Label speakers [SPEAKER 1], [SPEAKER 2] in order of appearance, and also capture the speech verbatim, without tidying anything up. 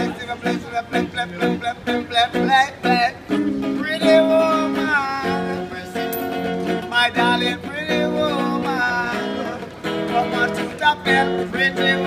[SPEAKER 1] bless you, bless you, bless, bless, bless, bless, bless, bless, bless. Pretty woman, my darling, pretty woman. Come on to the bed, pretty woman.